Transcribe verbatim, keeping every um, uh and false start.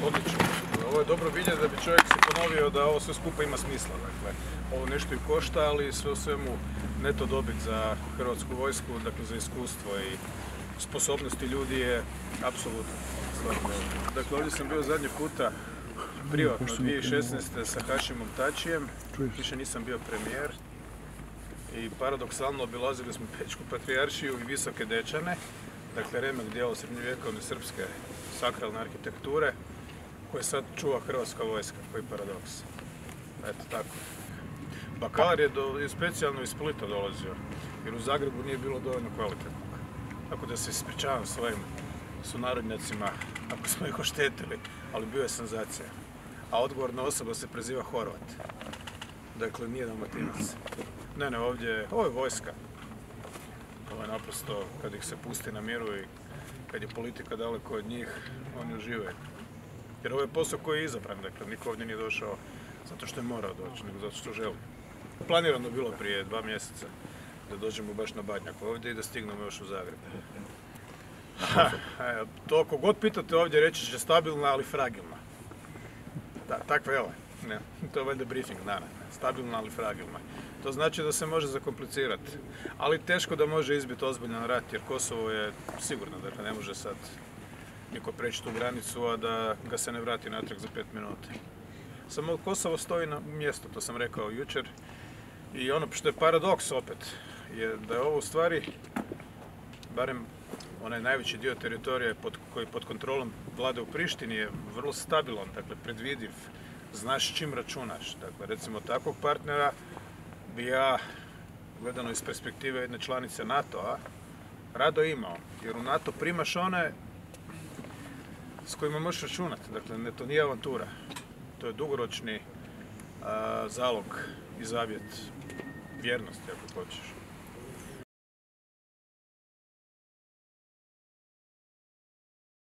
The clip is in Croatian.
Odlično. Ovo je dobro vidjeti da bi čovjek se ponovio da ovo sve skupa ima smisla. Dakle, ovo nešto i košta, ali sve u svemu neto dobit za hrvatsku vojsku, dakle za iskustvo i sposobnosti ljudi je apsolutno stvarno. Dakle, ovdje sam bio zadnji puta privatno dvije tisuće šesnaeste. sa Hašimom Tačijem, više nisam bio premijer i paradoksalno obilazili smo Pećku patrijaršiju i Visoke Dečane, dakle remek dijelo srednjovjekovne srpske sakralne arhitekture koje sad čuva hrvatska vojska, koji paradoks. Eto tako. Bakalar je, do, je specijalno iz Splita dolazio, jer u Zagrebu nije bilo dovoljno kvalitetnog. Tako da se ispričavam svojim sunarodnjacima ako smo ih oštetili, ali bio je senzacija. A odgovorna osoba se preziva Horvat. Dakle, nije Dalmatinac. Ne, ne, ovdje, ovo je vojska. Ovo je naprosto, kad ih se pusti na miru i kad je politika daleko od njih, oni uživaju. Jer ovo je posao koji je izabran, dakle, niko ovdje nije došao zato što je morao doći, nego zato što želi. Planirano bilo prije dva mjeseca da dođemo baš na Badnjak ovdje i da stignemo još u Zagreb. Ha, to ako god pitate ovdje reći će stabilna, ali fragilna. Da, takva je ovo. Ne, to je valjda briefing dana. Stabilna, ali fragilna. To znači da se može zakomplicirati, ali teško da može izbiti ozbiljan rat, jer Kosovo je sigurno, dakle ne može sad niko preći tu granicu, a da ga se ne vrati natrag za pet minuta. Samo Kosovo stoji na mjestu, to sam rekao jučer, i ono što je paradoks opet, je da je ovo u stvari, barem onaj najveći dio teritorija pod, koji pod kontrolom vlade u Prištini je vrlo stabilan, dakle predvidiv, znaš čim računaš. Dakle, recimo takvog partnera bi ja, gledano iz perspektive jedne članice NATO-a, rado imao, jer u NATO primaš one s kojima možeš računati. Dakle, ne, to nije avantura. To je dugoročni a, zalog i zavjet vjernosti, ako hoćeš.